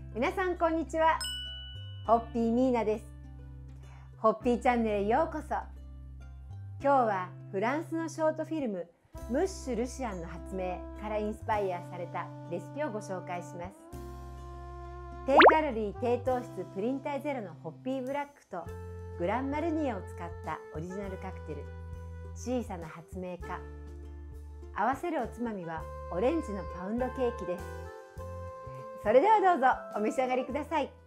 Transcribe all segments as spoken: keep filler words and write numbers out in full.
皆さんこんにちは。ホッピーミーナです。ホッピーチャンネルへようこそ。今日はフランスのショートフィルムムッシュ・ルシアンの発明からインスパイアされたレシピをご紹介します。低カロリー低糖質プリン体ゼロのホッピーブラックとグランマルニエを使ったオリジナルカクテル小さな発明家。合わせるおつまみはオレンジのパウンドケーキです。それではどうぞお召し上がりください。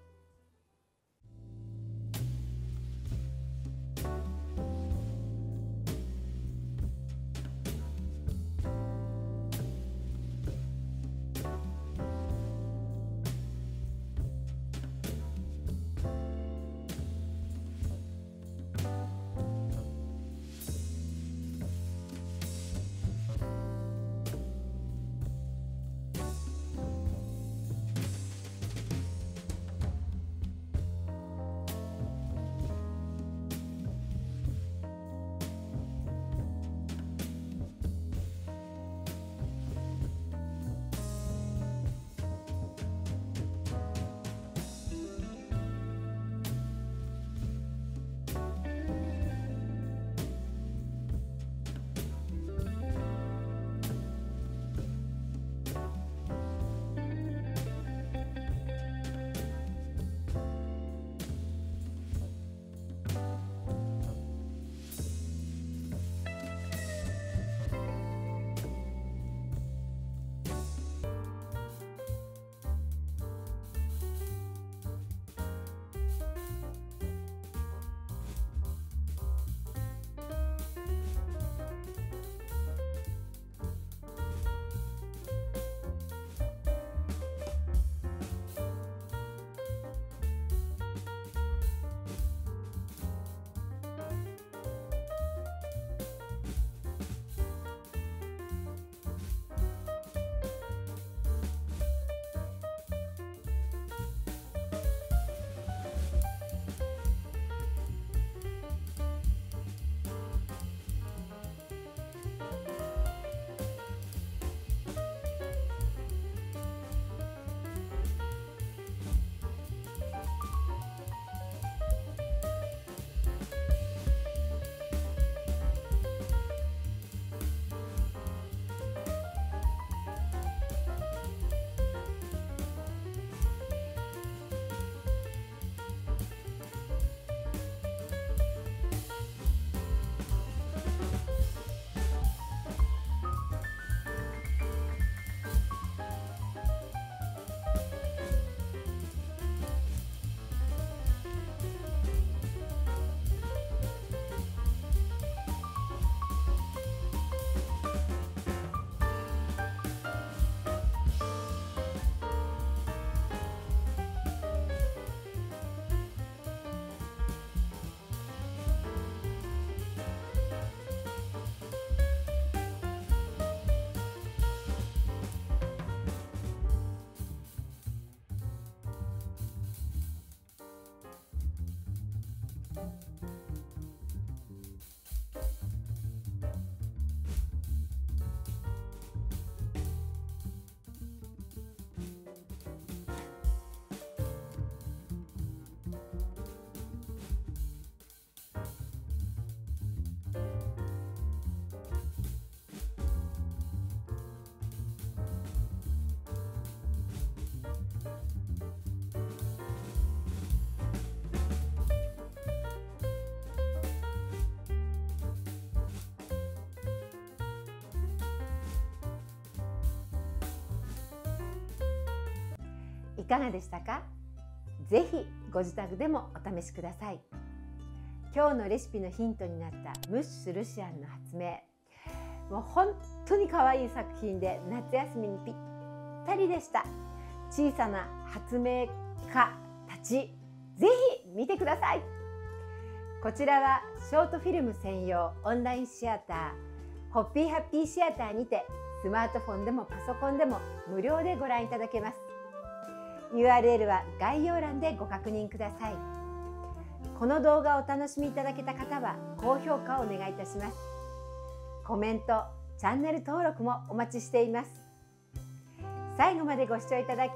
いかがでしたか？ぜひご自宅でもお試しください。今日のレシピのヒントになったムッシュ・ルシアンの発明、もう本当に可愛い作品で夏休みにぴったりでした。小さな発明家たち、ぜひ見てください。こちらはショートフィルム専用オンラインシアターホッピーハッピーシアターにてスマートフォンでもパソコンでも無料でご覧いただけます。ユーアールエル は概要欄でご確認ください。この動画をお楽しみいただけた方は高評価をお願いいたします。コメント、チャンネル登録もお待ちしています。最後までご視聴いただき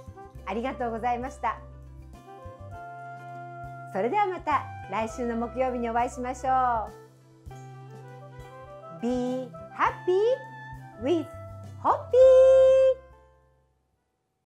ありがとうございました。それではまた来週の木曜日にお会いしましょう。Be happy!